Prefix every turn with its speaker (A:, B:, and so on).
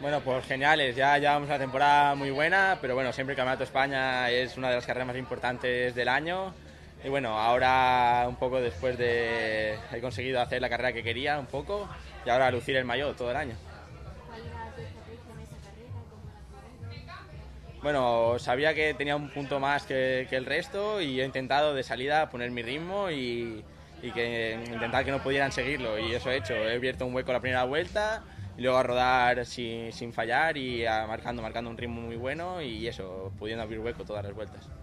A: Bueno, pues geniales, ya llevamos una temporada muy buena, pero bueno, siempre el Campeonato de España es una de las carreras más importantes del año. Y bueno, ahora un poco después de... he conseguido hacer la carrera que quería un poco y ahora lucir el maillot todo el año.
B: ¿Cuál era tu estrategia en esa carrera? ¿Cómo la has vivido?
A: Bueno, sabía que tenía un punto más que el resto y he intentado de salida poner mi ritmo y que intentar que no pudieran seguirlo y eso he hecho. He abierto un hueco la primera vuelta y luego a rodar sin fallar y marcando un ritmo muy bueno y eso, pudiendo abrir hueco todas las vueltas.